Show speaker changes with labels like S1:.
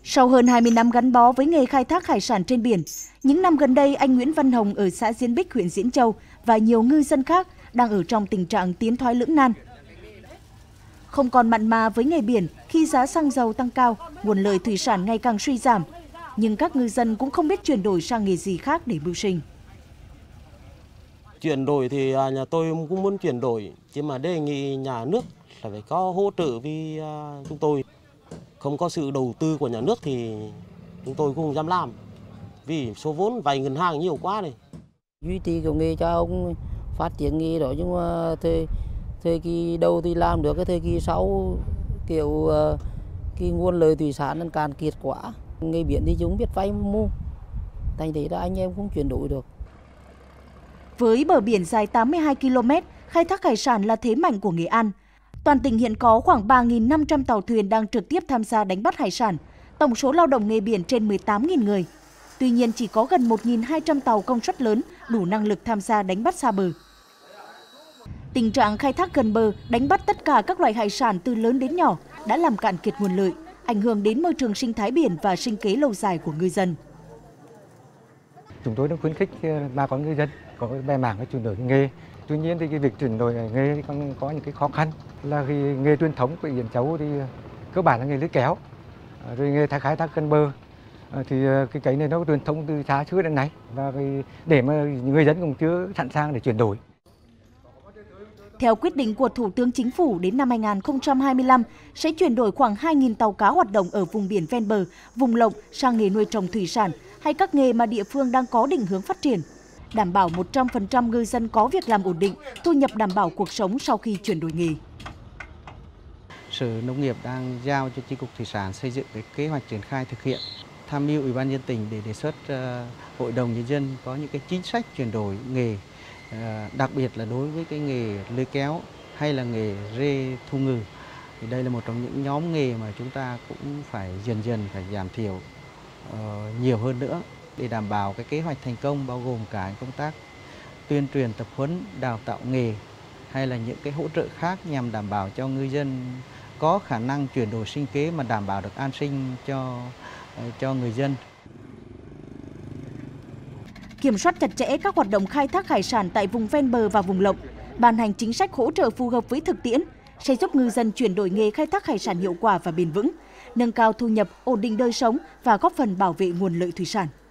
S1: Sau hơn 20 năm gắn bó với nghề khai thác hải sản trên biển, những năm gần đây anh Nguyễn Văn Hồng ở xã Diễn Bích, huyện Diễn Châu và nhiều ngư dân khác đang ở trong tình trạng tiến thoái lưỡng nan. Không còn mặn mà với nghề biển khi giá xăng dầu tăng cao, nguồn lợi thủy sản ngày càng suy giảm, nhưng các ngư dân cũng không biết chuyển đổi sang nghề gì khác để mưu sinh.
S2: Chuyển đổi thì nhà tôi cũng muốn chuyển đổi, nhưng mà đề nghị nhà nước là phải có hỗ trợ với chúng tôi. Không có sự đầu tư của nhà nước thì chúng tôi cũng không dám làm, vì số vốn vay ngân hàng nhiều quá này.
S3: Duy trì cái nghề cho ông phát triển nghề đó, nhưng mà thời kỳ đầu thì làm được, cái thời kỳ sau kiểu cái nguồn lợi thủy sản nó cạn kiệt quá. Nghề biển thì chúng biết vay mua, thành thế ra anh em cũng chuyển đổi được.
S1: Với bờ biển dài 82 km, khai thác hải sản là thế mạnh của Nghệ An. Toàn tỉnh hiện có khoảng 3.500 tàu thuyền đang trực tiếp tham gia đánh bắt hải sản, tổng số lao động nghề biển trên 18.000 người. Tuy nhiên chỉ có gần 1.200 tàu công suất lớn đủ năng lực tham gia đánh bắt xa bờ. Tình trạng khai thác gần bờ, đánh bắt tất cả các loại hải sản từ lớn đến nhỏ đã làm cạn kiệt nguồn lợi, ảnh hưởng đến môi trường sinh thái biển và sinh kế lâu dài của ngư dân.
S4: Chúng tôi đã khuyến khích bà con ngư dân có cái bè mảng chuyển đổi nghề. Tuy nhiên thì cái việc chuyển đổi nghề thì còn có những cái khó khăn, là cái nghề truyền thống của Diễn Châu thì cơ bản là nghề lưới kéo, rồi nghề khai thác gần bờ thì cái này nó truyền thống từ xa xưa đến nay, và để mà người dân cũng chưa sẵn sàng để chuyển đổi.
S1: Theo quyết định của Thủ tướng Chính phủ, đến năm 2025 sẽ chuyển đổi khoảng 2.000 tàu cá hoạt động ở vùng biển ven bờ, vùng lộng sang nghề nuôi trồng thủy sản hay các nghề mà địa phương đang có định hướng phát triển, đảm bảo 100% ngư dân có việc làm ổn định, thu nhập đảm bảo cuộc sống sau khi chuyển đổi nghề.
S5: Sở Nông nghiệp đang giao cho Chi cục Thủy sản xây dựng cái kế hoạch triển khai thực hiện, tham mưu Ủy ban nhân dân tỉnh để đề xuất Hội đồng Nhân dân có những cái chính sách chuyển đổi nghề, đặc biệt là đối với cái nghề lưới kéo hay là nghề rê thu ngừ. Thì đây là một trong những nhóm nghề mà chúng ta cũng phải dần dần phải giảm thiểu nhiều hơn nữa để đảm bảo cái kế hoạch thành công, bao gồm cả công tác tuyên truyền, tập huấn, đào tạo nghề hay là những cái hỗ trợ khác nhằm đảm bảo cho ngư dân có khả năng chuyển đổi sinh kế mà đảm bảo được an sinh cho người dân.
S1: Kiểm soát chặt chẽ các hoạt động khai thác hải sản tại vùng ven bờ và vùng lộng, ban hành chính sách hỗ trợ phù hợp với thực tiễn sẽ giúp ngư dân chuyển đổi nghề khai thác hải sản hiệu quả và bền vững, nâng cao thu nhập, ổn định đời sống và góp phần bảo vệ nguồn lợi thủy sản.